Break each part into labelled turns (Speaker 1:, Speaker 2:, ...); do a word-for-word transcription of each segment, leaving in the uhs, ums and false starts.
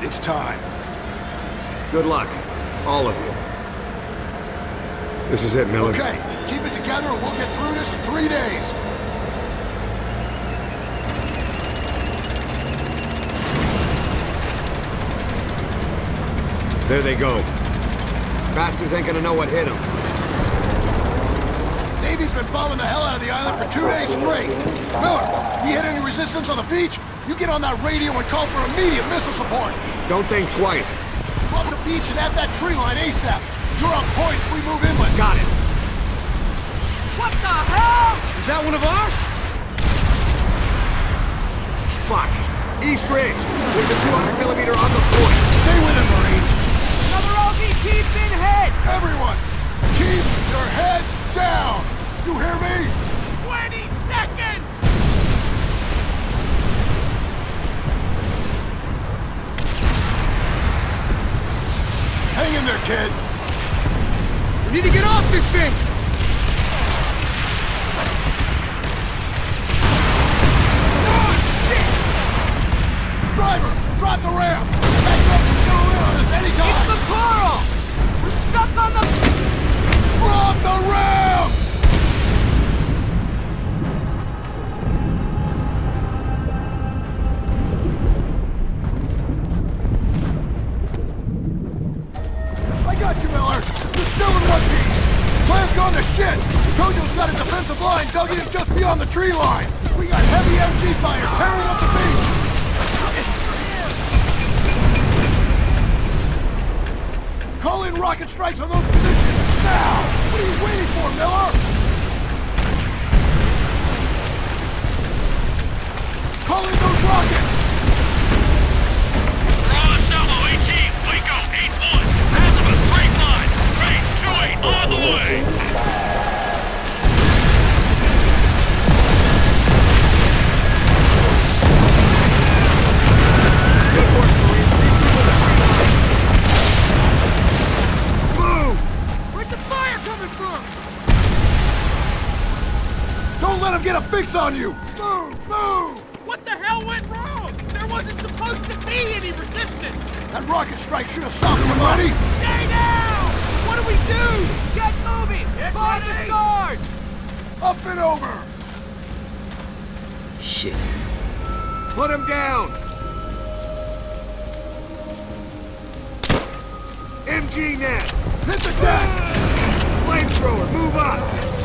Speaker 1: It's time.
Speaker 2: Good luck, all of you. This is it, Miller.
Speaker 1: Okay, keep it together and we'll get through this in three days.
Speaker 2: There they go. Bastards ain't gonna know what hit them.
Speaker 1: Navy's been bombing the hell out of the island for two days straight. Miller, you hit any resistance on the beach? You get on that radio and call for immediate missile support.
Speaker 2: Don't think twice.
Speaker 1: Scrub the beach and at that tree line ASAP. You're on point as we move inland.
Speaker 2: Got it.
Speaker 3: What the hell? Is that one of ours?
Speaker 2: Fuck. East Ridge. There's a two hundred millimeter on the point.
Speaker 1: Stay with him, Marine.
Speaker 3: Another O V T's been hit!
Speaker 1: Everyone, keep your heads down. You hear me?
Speaker 3: twenty seconds!
Speaker 1: Hang in there, kid.
Speaker 3: We need to get off this thing! Oh, shit!
Speaker 1: Driver, drop the ramp. Back up and zero in on us anytime.
Speaker 3: It's the coral! We're stuck on the...
Speaker 1: Drop the ramp! I got you, Miller. You're still in one piece. Plan's gone to shit. Tojo's got a defensive line dug in just beyond the tree line. We got heavy M G fire tearing up the beach. Call in rocket strikes on those positions, now! What are you waiting for, Miller? Call in those rockets!
Speaker 4: Raw Solo eighteen, Waco eight one, path of a straight line, range two eight on the way!
Speaker 2: Good work, Marine. Move!
Speaker 3: Where's the fire coming from?
Speaker 1: Don't let him get a fix on you! Move! Move!
Speaker 3: What the hell went wrong? There wasn't supposed to be any resistance!
Speaker 1: That rocket strike should have softened him, buddy!
Speaker 3: Stay down! What do we do? Get moving! Find the sword!
Speaker 1: Up and over!
Speaker 2: Shit. Put him down! M G nest!
Speaker 1: Hit the deck!
Speaker 2: Flamethrower, move up!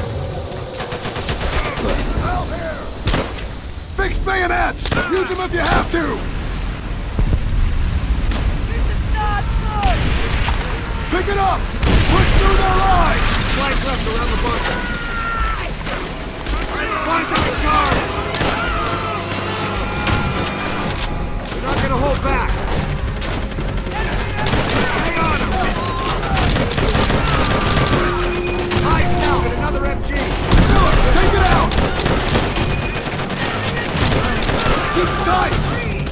Speaker 1: Out here! Fix bayonets! Use them if you have to!
Speaker 3: This is not good!
Speaker 1: Pick it up! Push through their lines!
Speaker 2: Flank left around the bunker. Flank on charge! We're not gonna hold back. Hang on him! Nice now, and another M G!
Speaker 1: Miller, take it out! Keep it tight!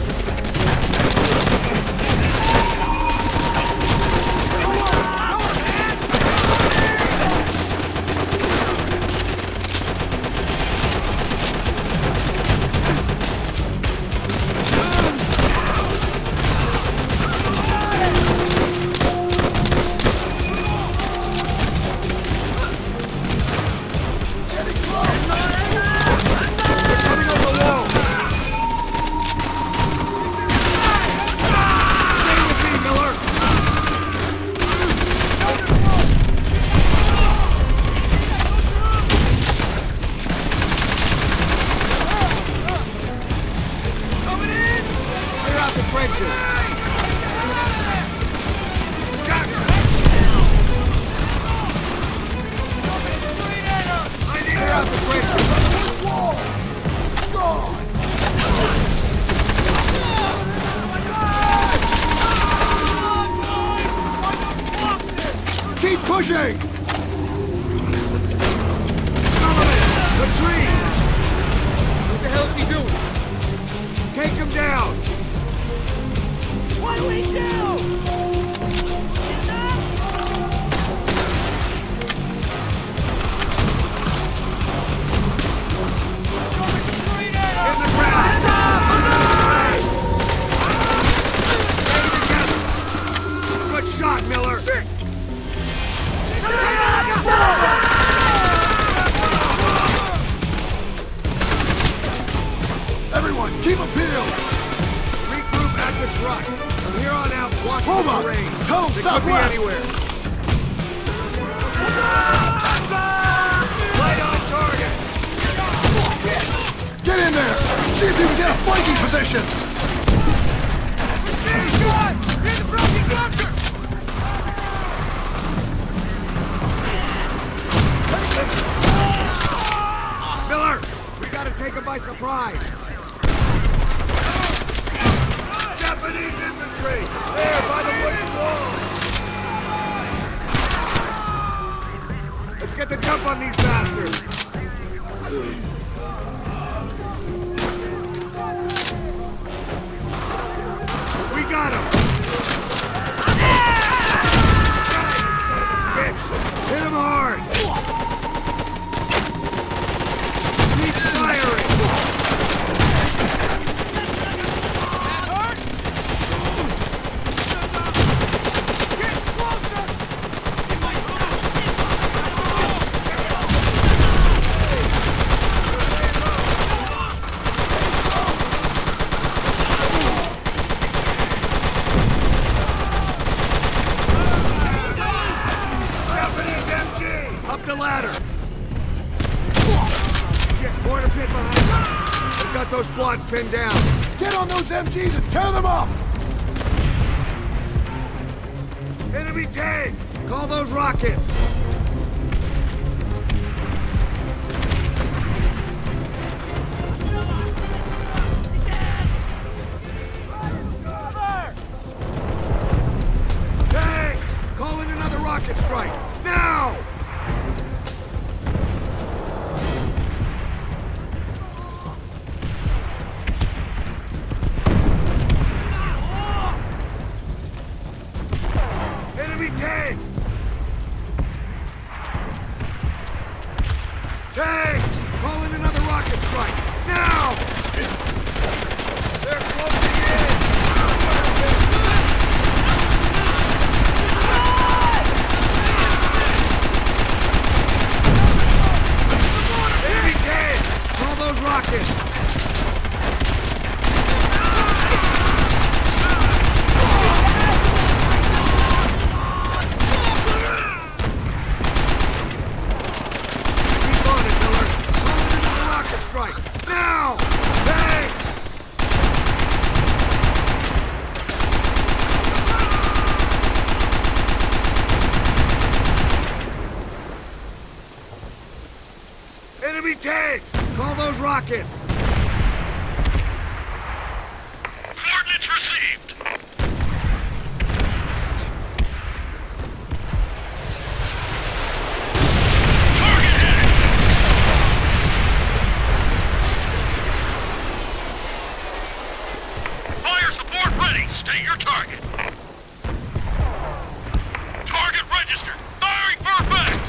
Speaker 1: Keep pushing!
Speaker 2: Retreat!
Speaker 3: What the hell is he doing?
Speaker 2: Take him down!
Speaker 3: What do we do?
Speaker 2: In the ground! Ready to
Speaker 1: everyone, keep them peeled!
Speaker 2: Regroup at the truck. From here on out, watch the
Speaker 1: Roebuck,
Speaker 2: terrain.
Speaker 1: tunnel
Speaker 2: They
Speaker 1: southwest!
Speaker 2: could be anywhere. Right on target!
Speaker 1: Get in there! See if you can get a flanking position!
Speaker 3: Machine gun! Near the broken bunker!
Speaker 2: Miller, we gotta take him by surprise. Japanese infantry! There, by the wooden wall! Let's get the jump on these bastards! We got him! Bitch! Hit him hard! Keep firing! The ladder! Shit, mortar pit behind us! We've got those squads pinned down!
Speaker 1: Get on those M Gs and tear them up!
Speaker 2: Enemy tanks! Call those rockets! Tanks! Call in another rocket strike! Now! Enemy tanks! Tanks! Call in another rocket strike! Now! They're closing in! Enemy tanks! Call those rockets! Now! Tanks! Enemy tanks! Call those rockets!
Speaker 4: Coordinates received. Target hit. Fire support ready. Stay your target. Target registered. Firing for effect.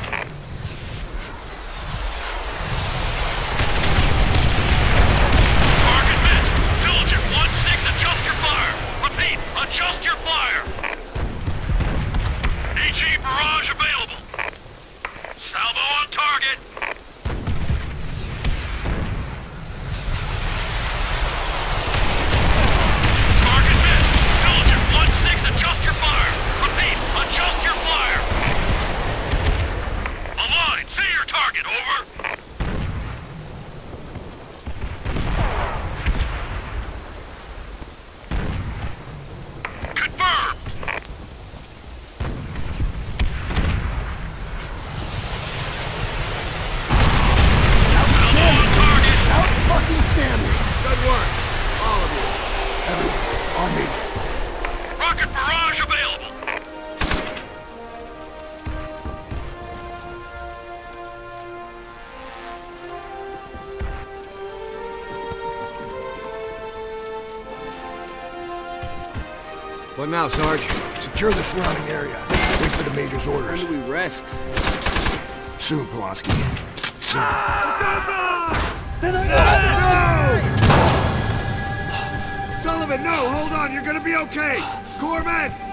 Speaker 4: Target missed. Diligent one six, adjust your fire. Repeat, adjust your fire. A G barrage available. Salvo on target. Target missed. Diligent one six, adjust your fire. Repeat, adjust your fire. Align, see your target, over. Confirmed. Salvo on target.
Speaker 1: Out fucking standing!
Speaker 2: Good work! All of you!
Speaker 1: Everyone, on me.
Speaker 4: Rocket barrage available.
Speaker 2: What now, Sarge?
Speaker 1: Secure the surrounding area. Wait for the Major's orders.
Speaker 5: we rest?
Speaker 1: Soon, Pulaski. Soon.
Speaker 2: No! Sullivan, no! Hold on! You're gonna be okay! Corpsman!